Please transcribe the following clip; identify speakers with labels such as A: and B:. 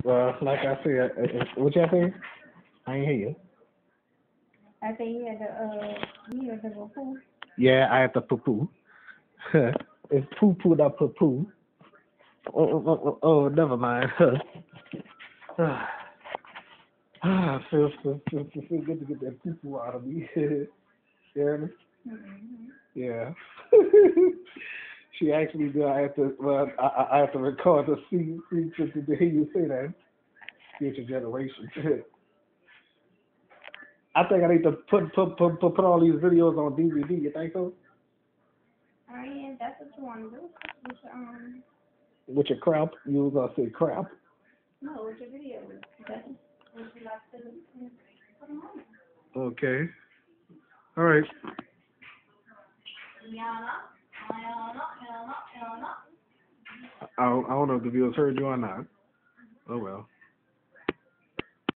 A: Well, like I said, what y'all say? I ain't hear you.
B: I say you had to go pool.
A: Yeah, I have to poo poo. It's poo poo da poo poo. Oh, never mind. Feel good to get that poo poo out of me. You hear me?
B: Mm-hmm.
A: Yeah. She actually do. I have to. Well, I have to record to to hear you say that. Future generation. I think I need to put all these videos on DVD. You think so?
B: Oh yeah, that's what you want to do. With your,
A: With your crap, you was gonna say crap.
B: no, with your videos. That's what you like to do. Put them on.
A: Okay. All right. I don't know if the viewers heard you or not. Oh well.